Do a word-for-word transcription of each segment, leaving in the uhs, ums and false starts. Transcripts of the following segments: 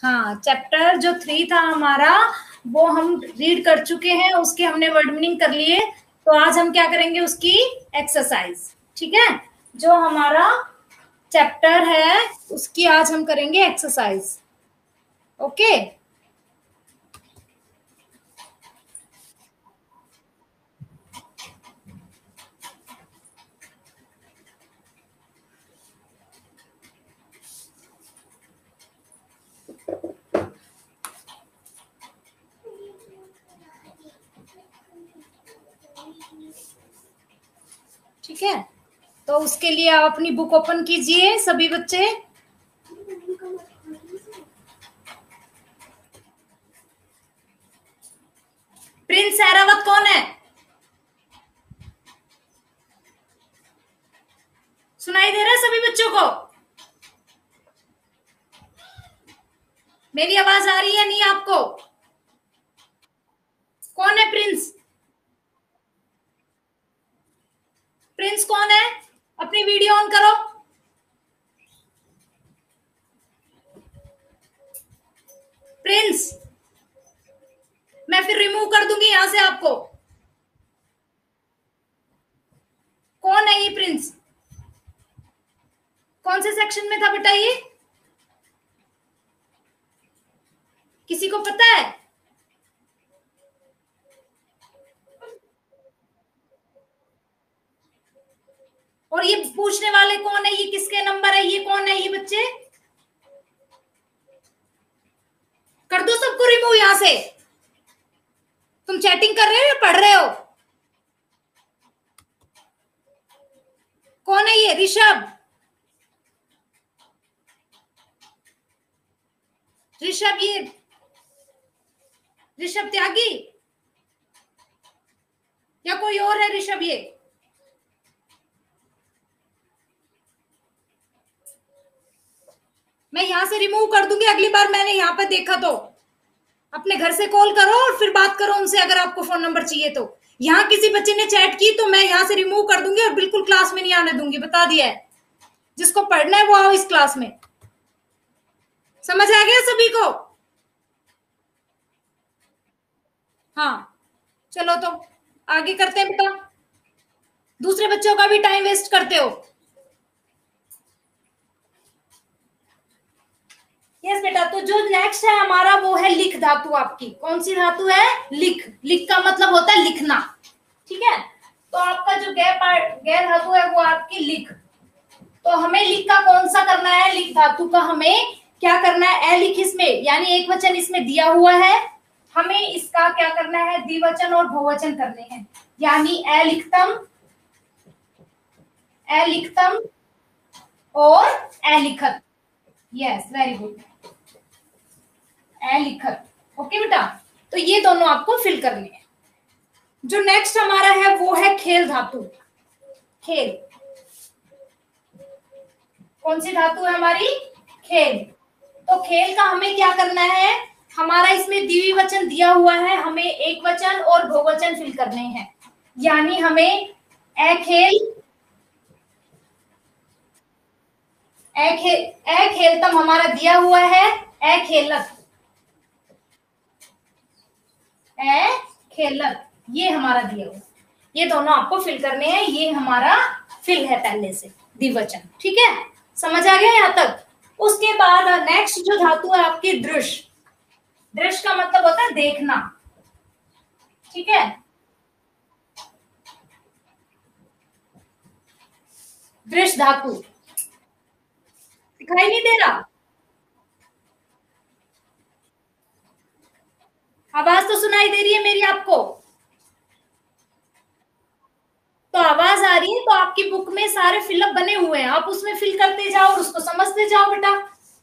हाँ, चैप्टर जो थ्री था हमारा वो हम रीड कर चुके हैं, उसके हमने वर्ड मीनिंग कर लिए। तो आज हम क्या करेंगे, उसकी एक्सरसाइज। ठीक है, जो हमारा चैप्टर है उसकी आज हम करेंगे एक्सरसाइज। ओके, ठीक है। तो उसके लिए आप अपनी बुक ओपन कीजिए सभी बच्चे। प्रिंस ऐरावत कौन है? सुनाई दे रहा है सभी बच्चों को? मेरी आवाज आ रही है नहीं आपको? कौन है प्रिंस? प्रिंस कौन है? अपनी वीडियो ऑन करो। प्रिंस, मैं फिर रिमूव कर दूंगी यहां से आपको। कौन है ये प्रिंस? कौन से सेक्शन में था बेटा ये? किसी को पता है? और ये पूछने वाले कौन है? ये किसके नंबर है? ये कौन है ये बच्चे? कर दो सबको रिमूव यहां से। तुम चैटिंग कर रहे हो या पढ़ रहे हो? कौन है ये? ऋषभ, ऋषभ ये ऋषभ त्यागी या कोई और है ऋषभ? ये मैं यहां से रिमूव कर दूंगी। अगली बार मैंने यहां पे देखा तो अपने घर से कॉल करो और फिर बात करो उनसे, अगर आपको फोन नंबर चाहिए तो। यहाँ किसी बच्चे ने चैट की तो मैं यहां से रिमूव कर दूंगी और बिल्कुल क्लास में नहीं आने दूंगी, बता दिया है। जिसको पढ़ना है वो आओ इस क्लास में। समझ आ गया सभी को? हाँ, चलो तो आगे करते हैं बेटा। दूसरे बच्चों का भी टाइम वेस्ट करते हो। यस बेटा, तो जो नेक्स्ट है हमारा वो है लिख धातु। आपकी कौन सी धातु है? लिख। लिख का मतलब होता है लिखना। ठीक है, तो आपका जो गैर गैर धातु है वो आपकी लिख। तो हमें लिख का कौन सा करना है? लिख धातु का हमें क्या करना है? अलिख इसमें, यानी एक वचन इसमें दिया हुआ है, हमें इसका क्या करना है? द्विवचन और बहुवचन करने हैं। यानी अलिखतम, अलिखतम और अलिखत। यस, वेरी गुड, अलिखत। ओके बेटा, तो ये दोनों आपको फिल करने हैं। जो नेक्स्ट हमारा है वो है खेल धातु। खेल, कौन सी धातु है हमारी? खेल। तो खेल का हमें क्या करना है? हमारा इसमें द्विवचन दिया हुआ है, हमें एक वचन और बहुवचन फिल करने हैं। यानी हमें अखेल, अखेल अखेलतम हमारा दिया हुआ है, अखेलत, अखेलत ये हमारा दिया हुआ। ये दोनों आपको फिल करने हैं। ये हमारा फिल है पहले से द्विवचन। ठीक है, समझ आ गया यहां तक? उसके बाद नेक्स्ट जो धातु है आपकी दृश्य। दृश्य का मतलब होता है देखना। ठीक है, दृश्य धातु दिखाई नहीं दे रहा? आवाज तो सुनाई दे रही है मेरी आपको? तो आवाज आ रही है तो आपकी बुक में सारे फिलअप बने हुए हैं, आप उसमें फिल करते जाओ और उसको समझते जाओ बेटा।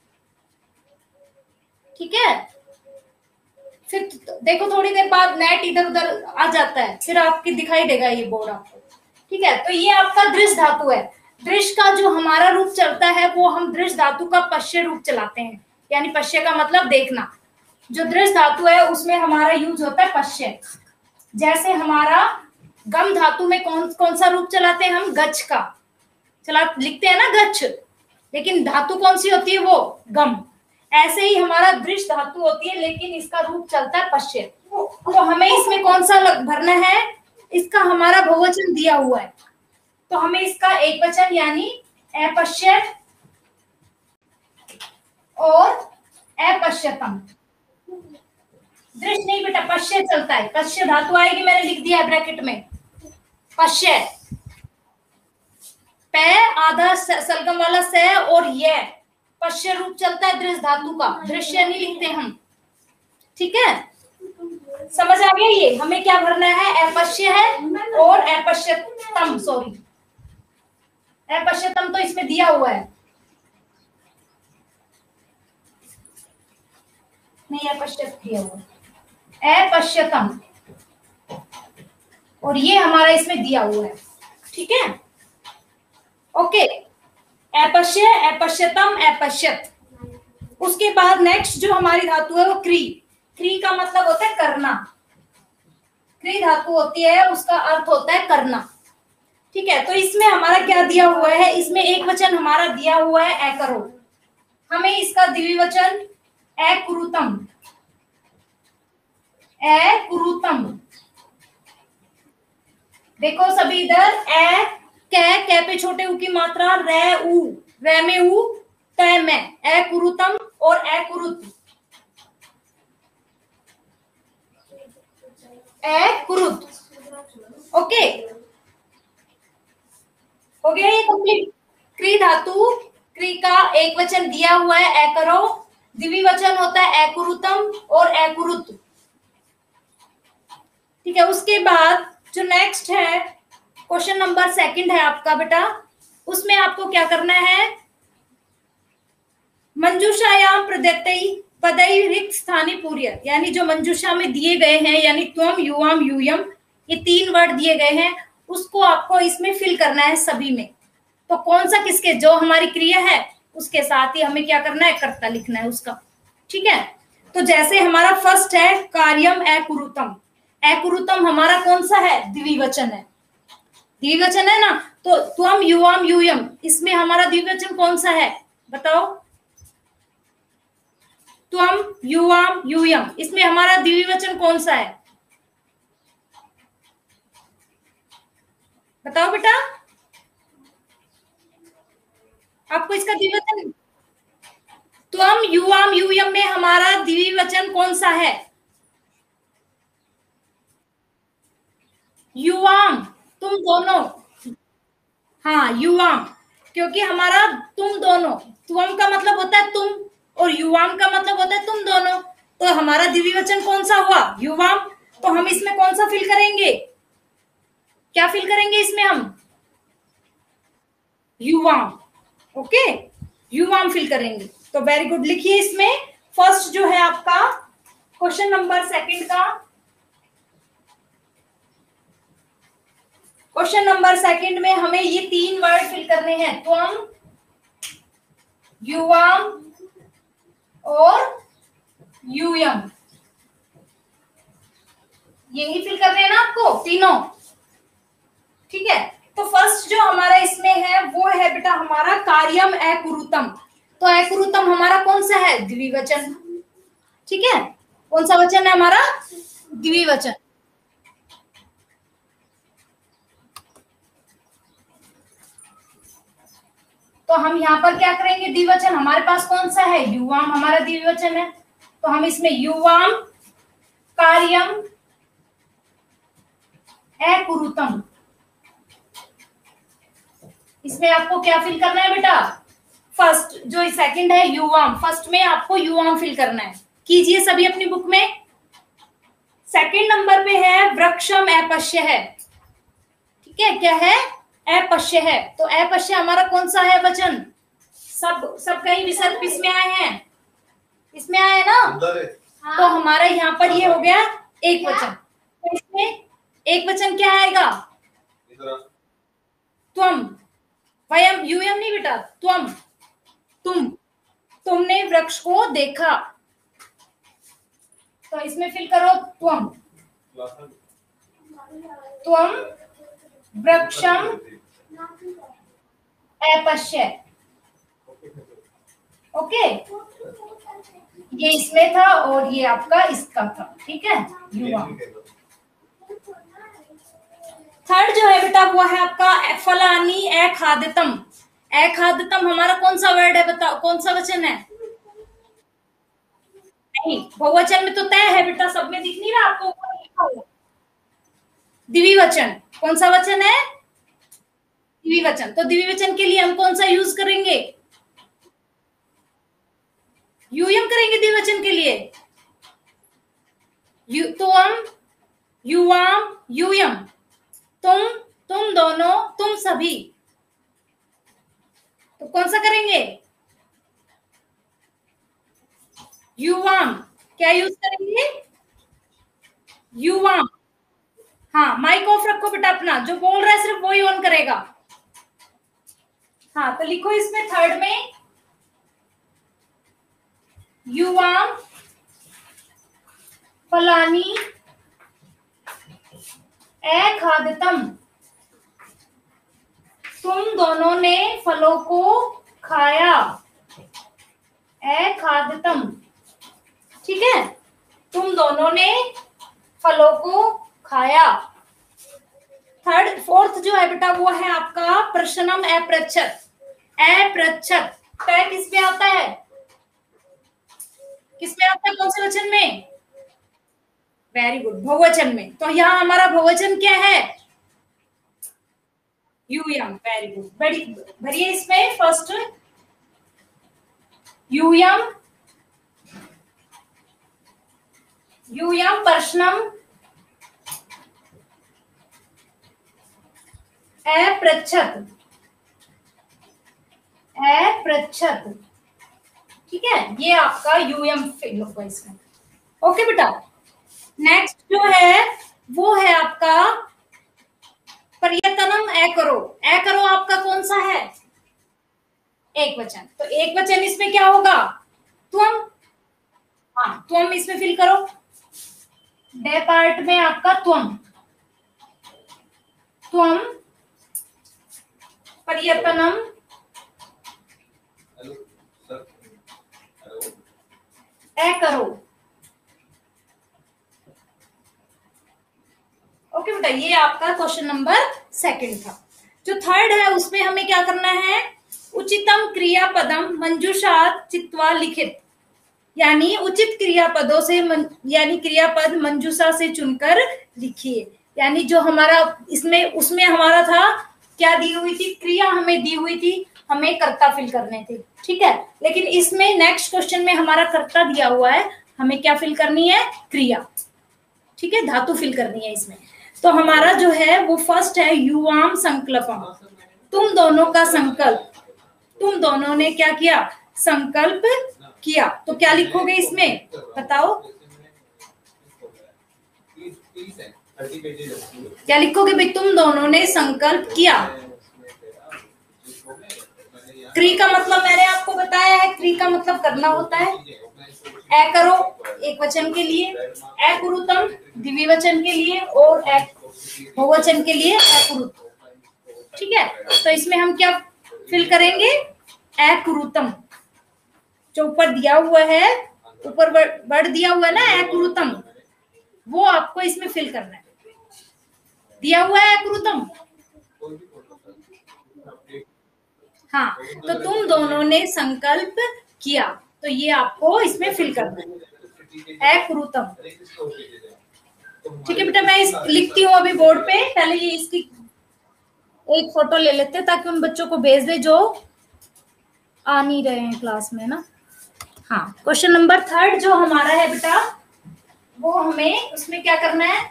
ठीक है, फिर देखो थोड़ी देर बाद नेट इधर उधर आ जाता है, फिर आपकी दिखाई देगा ये बोर्ड आपको। ठीक है, तो ये आपका दृश्य धातु है। दृश्य का जो हमारा रूप चलता है वो हम दृश्य धातु का पश्य रूप चलाते हैं। यानी पश्य का मतलब देखना। जो दृश्य धातु है उसमें हमारा यूज होता है पश्य। जैसे हमारा गम धातु में कौन कौन सा रूप चलाते हैं हम? गच्छ का चला लिखते हैं ना, गच्छ। लेकिन धातु कौन सी होती है? वो गम। ऐसे ही हमारा दृश्य धातु होती है, लेकिन इसका रूप चलता है पश्य। तो हमें इसमें कौन सा भरना है, इसका हमारा बहुवचन दिया हुआ है, तो हमें इसका एक वचन यानी अपश्य और अपश्यतम। दृश्य नहीं बेटा, पश्य चलता है, पश्य धातु आएगी, मैंने लिख दिया है ब्रैकेट में, पश्य, पे आधा सलगम वाला से और ये पश्य रूप चलता है दृश्य धातु का, दृश्य नहीं लिखते हम, ठीक है, समझ आ गया। ये हमें क्या भरना है, अपश्य है और अपश्यतम, सॉरी अपश्यतम तो इसमें दिया हुआ है, नहीं अपश्यत दिया हुआ है, अपश्यतम, और ये हमारा इसमें दिया हुआ है, ठीक है, ओके। अपश्य, अपश्यतम, अपश्यत। उसके बाद नेक्स्ट जो हमारी धातु है वो क्री। क्री का मतलब होता है करना, क्री धातु होती है, उसका अर्थ होता है करना, ठीक है। तो इसमें हमारा क्या दिया हुआ है, इसमें एक वचन हमारा दिया हुआ है एकरो, हमें इसका द्विवचन एकुरुतम, एकुरुतम। देखो सभी इधर, ए कै, कै पे छोटे उ की मात्रा, रे उ, रे में उ, तय में, एकुरुतम और एकुरुत, एकुरुत, ओके, हो गया ये कंप्लीट। क्री धातु, क्री का एक वचन दिया हुआ है एकरो, द्विवचन होता है एकुरुतम और एकुरुत, ठीक है। उसके बाद जो नेक्स्ट है क्वेश्चन नंबर सेकंड है आपका बेटा, उसमें आपको क्या करना है, मंजूषायाम प्रदत्तई पदई रिक्त स्थानी पूर्य, यानी जो मंजूषा में दिए गए हैं, यानी त्वम, युवाम, यूयम, ये तीन वर्ड दिए गए हैं, उसको आपको इसमें फिल करना है सभी में। तो कौन सा किसके, जो हमारी क्रिया है उसके साथ ही हमें क्या करना है, कर्ता लिखना है उसका, ठीक है। तो जैसे हमारा फर्स्ट है कार्यम एकुरुतम, एकुरुतम हमारा कौन सा है, द्विवचन है, द्विवचन है ना, तो त्वम, युवाम, यूयम, इसमें हमारा द्विवचन कौन सा है बताओ, त्वम, युवाम, यूयम, इसमें हमारा द्विवचन कौन सा है, बताओ बेटा, आपको इसका द्विवचन, त्वम, युवाम, यूयम में हमारा द्विवचन कौन सा है, युवाम, तुम दोनों, हाँ युवाम, क्योंकि हमारा तुम दोनों, त्वम का मतलब होता है तुम और युवाम का मतलब होता है तुम दोनों, तो हमारा द्विवचन कौन सा हुआ, युवाम। तो हम इसमें कौन सा फिल करेंगे, क्या फिल करेंगे इसमें हम, युवाम, ओके, युवाम फिल करेंगे। तो वेरी गुड, लिखिए इसमें फर्स्ट जो है आपका क्वेश्चन नंबर सेकंड का, क्वेश्चन नंबर सेकंड में हमें ये तीन वर्ड फिल करने हैं, त्वम, युवाम और यूयम, यही फिल करने हैं ना आपको तीनों, ठीक है। तो फर्स्ट जो हमारा इसमें है वो है बेटा हमारा कार्यम एकुरुतम, तो एकुरुतम हमारा कौन सा है, द्विवचन, ठीक है, कौन सा वचन है हमारा, द्विवचन। तो हम यहाँ पर क्या करेंगे, द्विवचन हमारे पास कौन सा है, युवाम हमारा द्विवचन है, तो हम इसमें युवाम कार्यम एकुरुतम, इसमें आपको क्या फिल करना है बेटा, फर्स्ट जो सेकंड है युवाम, फर्स्ट में आपको युवाम फिल करना है, कीजिए सभी अपनी बुक में। सेकंड नंबर पे है वृक्षम अपश्य है, ठीक है, क्या है, अपश्य है, तो अपश्य हमारा कौन सा है वचन, सब सब कहीं विसर्ग इसमें आए हैं, इसमें आए ना, तो हमारा यहाँ पर ये हो गया एक वचन, तो इसमें एक वचन क्या आएगा, त्वम, वयम, यूयम नहीं बेटा, त्वम, तुम, तुमने वृक्ष को देखा, तो इसमें फिल करो त्वम, त्वम वृक्षम अपश्य, ओके, ये इसमें था और ये आपका इसका था, ठीक है, युवाम। थर्ड जो है बेटा वो है आपका फलानी अखाद्यतम। अखाद्यतम हमारा कौन सा वर्ड है, बताओ कौन सा वचन है? नहीं, बहुवचन में तो तय है बेटा, सब में दिख नहीं रहा आपको ऊपर लिखा हुआ? द्विवचन। कौन सा वचन है? द्विवचन। तो द्विवचन के लिए हम कौन सा यूज करेंगे? यूयम करेंगे द्विवचन के लिए। यू तुम, युवाम, यूयम, तुम, तुम दोनों, तुम सभी। तो कौन सा करेंगे? युवाम। क्या यूज करेंगे? युवाम। हाँ, माइक ऑफ रखो बेटा अपना, जो बोल रहा है सिर्फ वही ऑन करेगा। हाँ, तो लिखो इसमें थर्ड में युवाम फलानी अखाद्यतम। तुम दोनों ने फलों को खाया। अखाद्यतम, ठीक है, तुम दोनों ने फलों को खाया। थर्ड फोर्थ जो है बेटा वो है आपका प्रश्नम अपृच्छत। अपृच्छत तय किस में आता है? किस में आता है, कौन से वचन में? वेरी गुड, बहुवचन में। तो यहाँ हमारा बहुवचन क्या है? यूयम। वेरी गुड, बड़ी भरिए इसमें फर्स्ट यूयम। यूयम प्रश्नम अपृच्छत। अपृच्छत, ठीक है, ये आपका यूएम फिल होगा इसमें। ओके बेटा, नेक्स्ट जो है वो है आपका प्रयत्नम ए करो। ए करो आपका कौन सा है? एक वचन। तो एक वचन इसमें क्या होगा? तुम। हाँ, तुम इसमें फिल करो। डे पार्ट में आपका तुम। तुम प्रयत्नम ए करो। ओके बेटा, ये आपका क्वेश्चन नंबर सेकंड था। जो थर्ड है उसमें हमें क्या करना है? उचितम क्रियापदम मंजूषात चित्वा लिखित। यानी उचित क्रियापदों से मन, यानी क्रियापद मंजूषा से चुनकर लिखिए। यानी जो हमारा इसमें उसमें हमारा था क्या दी हुई थी? क्रिया हमें दी हुई थी, हमें कर्ता फिल करने थे, ठीक है। लेकिन इसमें नेक्स्ट क्वेश्चन में हमारा कर्ता दिया हुआ है, हमें क्या फिल करनी है? क्रिया, ठीक है, धातु फिल करनी है इसमें। तो हमारा जो है वो फर्स्ट है युवाम संकल्पम। तुम दोनों का संकल्प। तुम दोनों ने क्या किया? संकल्प किया। तो क्या लिखोगे इसमें, बताओ क्या लिखोगे भाई? तुम दोनों ने संकल्प किया। क्री का मतलब मैंने आपको बताया है, क्री का मतलब करना होता है। ए करो एक वचन के लिए, ए कुरुतम द्विवचन के लिए, और ए बहुवचन के लिए ए कुरुतम, ठीक है। तो इसमें हम क्या फिल करेंगे? ए कुरुतम। जो ऊपर दिया हुआ है, ऊपर वर्ड दिया हुआ है ना ए कुरुतम, वो आपको इसमें फिल करना है। दिया हुआ है ए कुरुतम। हाँ, तो तुम दोनों ने संकल्प किया, तो ये आपको इसमें फिल करना है, ए कुरुतम, ठीक है बेटा। मैं इस लिखती हूँ अभी बोर्ड पे, पहले ये इसकी एक फोटो ले लेते हैं ताकि उन बच्चों को भेज दे जो आ नहीं रहे हैं क्लास में ना। हाँ, क्वेश्चन नंबर थर्ड जो हमारा है बेटा, वो हमें उसमें क्या करना है?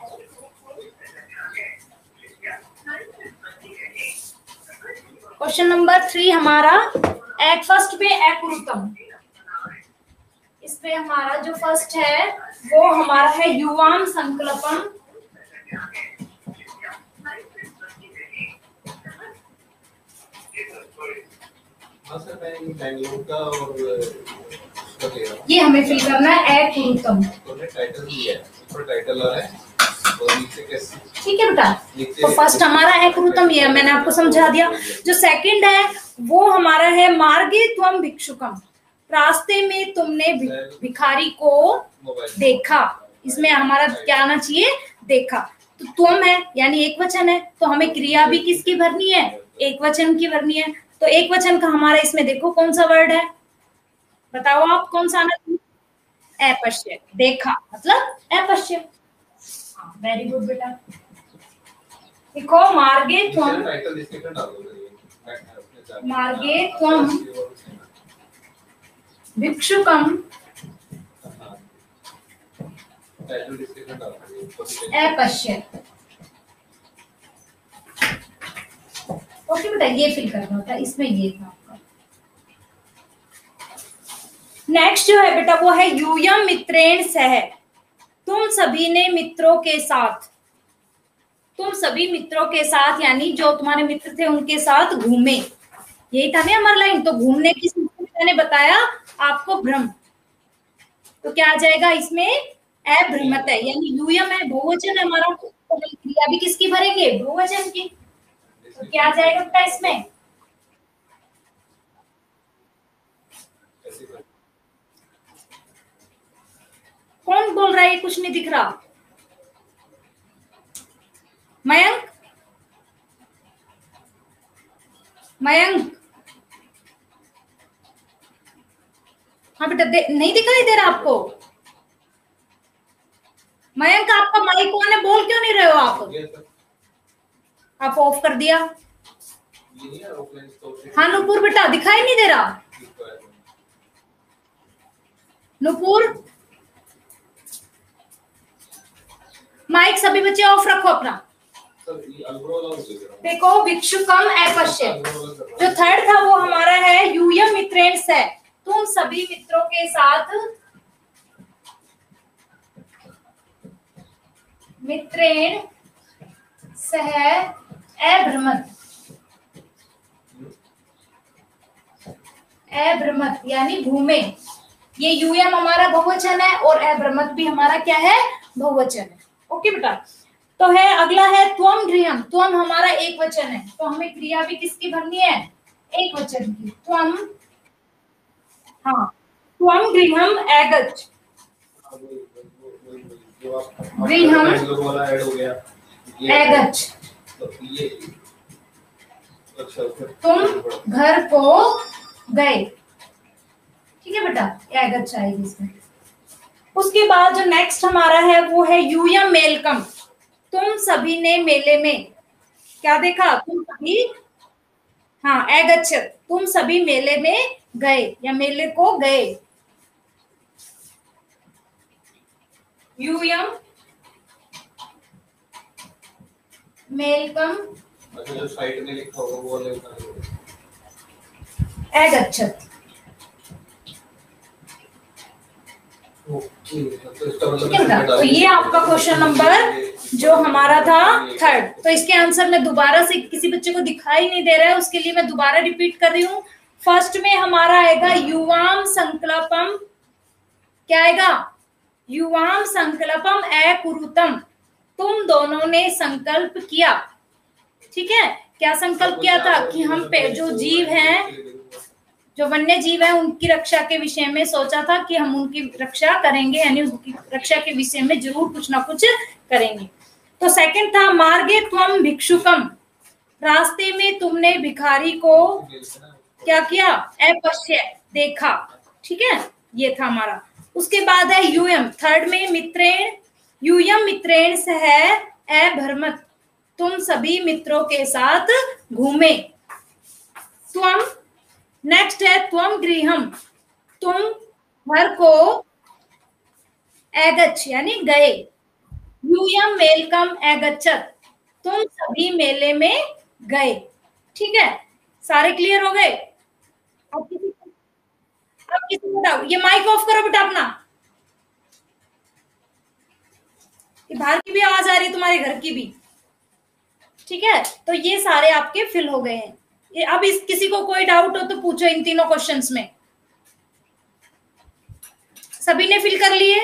क्वेश्चन नंबर थ्री हमारा एक फर्स्ट पे ए कुरुतम। इसमें हमारा जो फर्स्ट है वो हमारा है युवाम संकल्पम। ये हमें फिल करना है ए कुरुतम। ठीक है बेटा, तो फर्स्ट हमारा है कुरुतम, ये मैंने आपको समझा दिया। जो सेकंड है वो हमारा है मार्गे त्वम भिक्षुकम। रास्ते में तुमने भिखारी को देखा, इसमें हमारा क्या आना चाहिए, देखा। तो तुम है यानी एक वचन है, तो हमें क्रिया भी किसकी भरनी है, एक वचन की भरनी है। तो एक वचन का हमारा इसमें देखो कौन सा वर्ड है, बताओ आप कौन सा आना चाहिए, अपश्य, देखा मतलब अपश्य। वेरी गुड बेटा। देखो मार्गे त्वम, मार्गे त्वम भिक्षुकम अपश्य। ओके बेटा, ये फिल करना था, इसमें ये था आपका। नेक्स्ट जो है बेटा वो है यूयम मित्रेण सह, तुम सभी ने मित्रों के साथ, तुम सभी मित्रों के साथ यानी जो तुम्हारे मित्र थे उनके साथ घूमे, यही था ना हमारा लाइन। तो घूमने की मैंने बताया आपको भ्रम, तो क्या आ जाएगा इसमें, अभ्रमत है यानी यूयम है, बहुवचन है हमारा, तो क्रिया भी किसकी भरेंगे, बहुवचन की। तो क्या आ जाएगा बेटा इसमें, कौन बोल रहा है, कुछ नहीं दिख रहा, मयंक, मयंक, हाँ बेटा, नहीं दिखाई दे रहा आपको, मयंक आपका माइक ऑन है, बोल क्यों नहीं रहे हो आप, आप ऑफ कर दिया। हाँ नुपुर बेटा, दिखाई नहीं दे रहा, नुपुर माइक सभी बच्चे ऑफ रखो अपना। देखो भिक्षुकम अपश्य, जो थर्ड था वो हमारा है यूयम मित्रेण सह, तुम सभी मित्रों के साथ, मित्रेण सह अभ्रमत, अभ्रमत यानी घूमे, ये यूयम हमारा बहुवचन है और अभ्रमत भी हमारा क्या है, बहुवचन है। ओके बेटा, तो है अगला है त्वम गृहम, त्वम हमारा एक वचन है, तो हमें क्रिया भी किसकी भरनी है, एक वचन की, त्वम, हाँ त्वम गृहम अगच्छ, गृहम अगच्छ, तुम घर को गए, ठीक है बेटा, अगच्छ आएगी इसमें। उसके बाद जो नेक्स्ट हमारा है वो है यूयम मेलकम, तुम सभी ने मेले में क्या देखा, तुम सभी, हाँ अगच्छ, तुम सभी मेले में गए या मेले को गए, यूयम मेलकम जो साइड में लिखा होगा वो अगच्छत्। तो ये आपका क्वेश्चन नंबर जो हमारा था थर्ड। तो इसके आंसर में दोबारा से, किसी बच्चे को दिखाई नहीं दे रहा है उसके लिए मैं दोबारा रिपीट कर रही हूँ। फर्स्ट में हमारा आएगा युवाम संकल्पम, क्या आएगा, युवाम संकल्पम अकुरुतम, तुम दोनों ने संकल्प किया, ठीक है। क्या संकल्प किया था कि हम पे जो जीव हैं, जो वन्य जीव है उनकी रक्षा के विषय में सोचा था कि हम उनकी रक्षा करेंगे, यानी उनकी रक्षा के विषय में जरूर कुछ ना कुछ करेंगे। तो सेकंड था मार्गे त्वम भिक्षुकम, रास्ते में तुमने भिखारी को क्या किया, अपश्य, देखा, ठीक है, ये था हमारा। उसके बाद है यूयम, थर्ड में मित्रेण, यूयम मित्रेण सह अभ्रमत, तुम सभी मित्रों के साथ घूमे। त्वम, नेक्स्ट है त्वम गृहम, तुम घर को अगच्छ यानी गए। यूयम मेलकम अगच्छत्, तुम सभी मेले में गए, ठीक है। सारे क्लियर हो गए। अब किसी अब किसी को डाउट, ये माइक ऑफ करो बेटा अपना, ये बाहर की भी आवाज आ रही है तुम्हारे घर की भी, ठीक है। तो ये सारे आपके फिल हो गए हैं। ये अब इस किसी को कोई डाउट हो तो पूछो इन तीनों क्वेश्चंस में। सभी ने फिल कर लिए,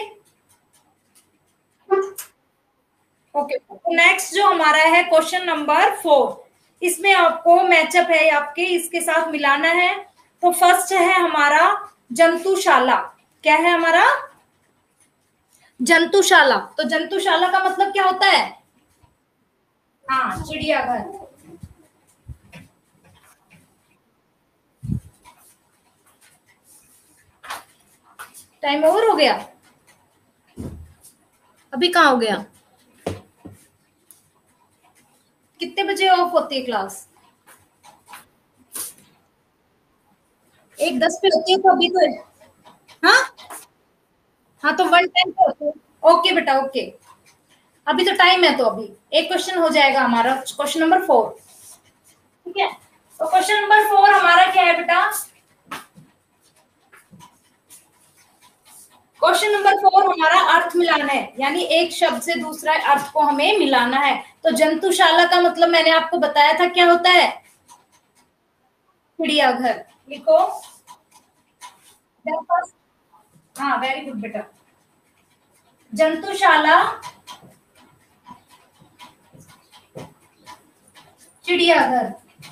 ओके। तो नेक्स्ट जो हमारा है क्वेश्चन नंबर फोर, इसमें आपको मैचअप है आपके, इसके साथ मिलाना है। तो फर्स्ट है हमारा जंतुशाला क्या है हमारा? जंतुशाला। तो जंतुशाला का मतलब क्या होता है? हाँ, चिड़ियाघर। टाइम ओवर हो गया? अभी कहाँ हो गया? कितने बजे ऑफ होती है क्लास? एक दस पे होती है, तो अभी तो हाँ हाँ, तो वन टाइम पे होती है। ओके बेटा, ओके। अभी तो टाइम है, तो अभी एक क्वेश्चन हो जाएगा हमारा, क्वेश्चन नंबर फोर। ठीक है, तो क्वेश्चन नंबर फोर हमारा क्या है बेटा? क्वेश्चन नंबर फोर हमारा अर्थ मिलान है, यानी एक शब्द से दूसरा अर्थ को हमें मिलाना है। तो जंतुशाला का मतलब मैंने आपको बताया था क्या होता है? चिड़ियाघर। लिखो। हाँ, वेरी गुड बेटा। जंतुशाला, चिड़ियाघर।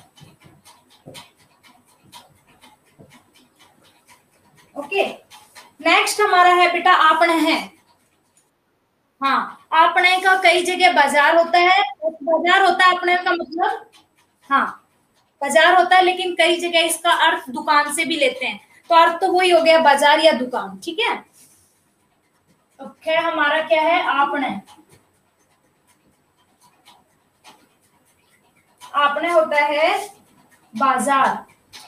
ओके, नेक्स्ट हमारा है बेटा आपने है। हाँ, आपने का कई जगह बाजार होता है। बाजार होता है आपने का मतलब, हाँ बाजार होता है, लेकिन कई जगह इसका अर्थ दुकान से भी लेते हैं। तो अर्थ तो वही हो गया, बाजार या दुकान। ठीक है, तो खैर हमारा क्या है? आपने। आपने होता है बाजार।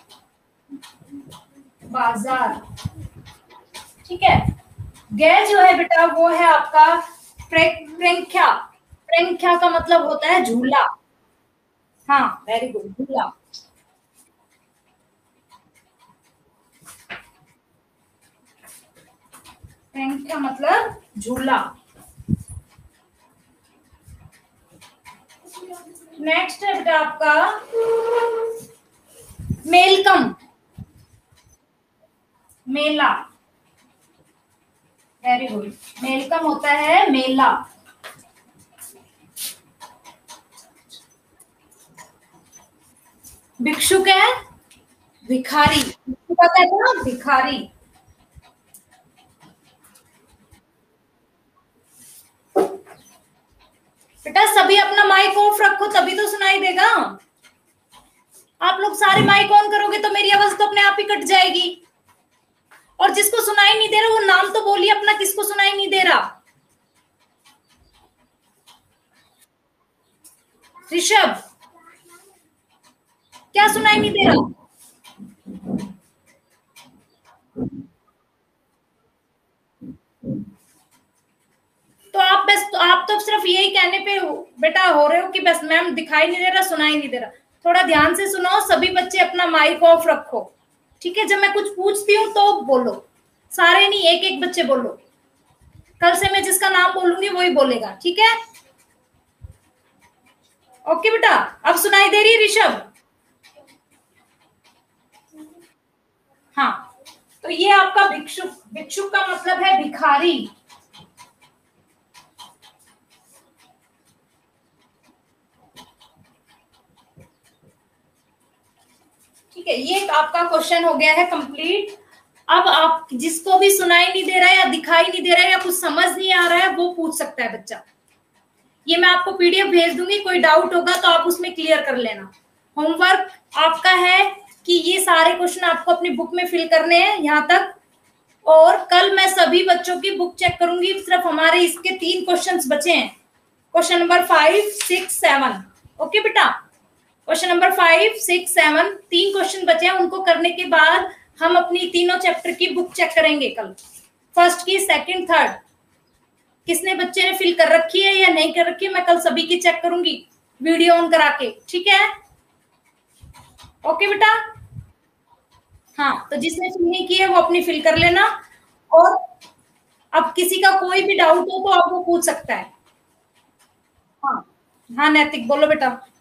बाजार। ठीक है, गै जो है बेटा वो है आपका प्रेंख्या। प्रेंख्या का मतलब होता है झूला। हाँ, वेरी गुड, झूला। प्रेंख्या मतलब झूला। नेक्स्ट है बेटा आपका मेलकम। मेला। वेरी गुड, मेलकम होता है मेला। भिक्षुक है भिखारी। भिक्षुक है ना, भिखारी। बेटा सभी अपना माइक ऑफ रखो, तभी तो सुनाई देगा। आप लोग सारे माइक ऑन करोगे तो मेरी आवाज तो अपने आप ही कट जाएगी। और जिसको सुनाई नहीं दे रहा वो नाम तो बोलिए अपना, किसको सुनाई नहीं दे रहा? ऋषभ, क्या सुनाई नहीं दे रहा? तो आप बस तो आप तो सिर्फ यही कहने पे हो, बेटा हो रहे हो कि बस मैम दिखाई नहीं दे रहा, सुनाई नहीं दे रहा। थोड़ा ध्यान से सुनो, सभी बच्चे अपना माइक ऑफ रखो। ठीक है, जब मैं कुछ पूछती हूँ तो बोलो, सारे नहीं, एक एक बच्चे बोलो। कल से मैं जिसका नाम बोलूंगी वही बोलेगा। ठीक है, ओके बेटा। अब सुनाई दे रही है ऋषभ? हाँ, तो ये आपका भिक्षुक। भिक्षुक का मतलब है भिखारी। ठीक है, ये आपका क्वेश्चन हो गया है कंप्लीट। अब आप जिसको भी सुनाई नहीं दे रहा है या दिखाई नहीं दे रहा है या कुछ समझ नहीं आ रहा है वो पूछ सकता है बच्चा। ये मैं आपको पीडीएफ भेज दूंगी, कोई डाउट होगा तो आप उसमें क्लियर कर लेना। होमवर्क आपका है कि ये सारे क्वेश्चन आपको अपनी बुक में फिल करने हैं यहाँ तक। और कल मैं सभी बच्चों की बुक चेक करूंगी, सिर्फ हमारे इसके तीन क्वेश्चंस बचे हैं, question number five six seven. Okay बेटा, question number five six seven तीन क्वेश्चन बचे हैं, उनको करने के बाद हम अपनी तीनों चैप्टर की बुक चेक करेंगे कल। फर्स्ट की, सेकंड, थर्ड किसने बच्चे ने फिल कर रखी है या नहीं कर रखी है, मैं कल सभी की चेक करूंगी वीडियो ऑन करा के। ठीक है, ओके बेटा। हाँ, तो जिसने फिल नहीं की है वो अपनी फिल कर लेना। और अब किसी का कोई भी डाउट हो तो आप वो पूछ सकता है। हाँ हाँ, नैतिक बोलो बेटा।